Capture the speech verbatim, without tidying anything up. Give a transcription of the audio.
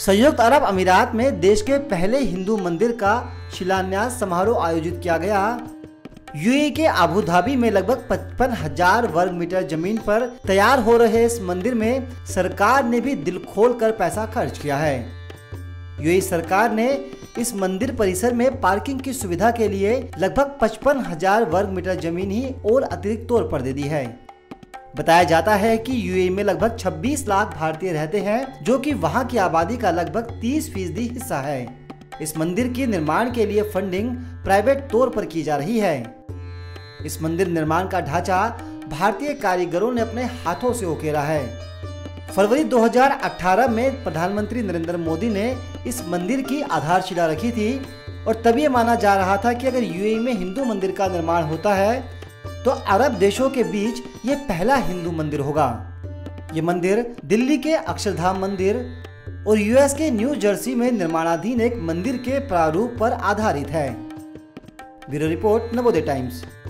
संयुक्त अरब अमीरात में देश के पहले हिंदू मंदिर का शिलान्यास समारोह आयोजित किया गया। यूएई के अबू धाबी में लगभग पचपन हजार वर्ग मीटर जमीन पर तैयार हो रहे इस मंदिर में सरकार ने भी दिल खोल कर पैसा खर्च किया है। यूएई सरकार ने इस मंदिर परिसर में पार्किंग की सुविधा के लिए लगभग पचपन हजार वर्ग मीटर जमीन ही और अतिरिक्त तौर पर दे दी है। बताया जाता है कि यूएई में लगभग छब्बीस लाख भारतीय रहते हैं, जो कि वहां की आबादी का लगभग तीस फीसदी हिस्सा है। इस मंदिर के निर्माण के लिए फंडिंग प्राइवेट तौर पर की जा रही है। इस मंदिर निर्माण का ढांचा भारतीय कारीगरों ने अपने हाथों से उकेरा है। फरवरी दो हज़ार अठारह में प्रधानमंत्री नरेंद्र मोदी ने इस मंदिर की आधारशिला रखी थी और तब ये माना जा रहा था कि अगर यूएई में हिंदू मंदिर का निर्माण होता है तो अरब देशों के बीच ये पहला हिंदू मंदिर होगा। ये मंदिर दिल्ली के अक्षरधाम मंदिर और यूएस के न्यू जर्सी में निर्माणाधीन एक मंदिर के प्रारूप पर आधारित है। Bureau report, Navodaya times.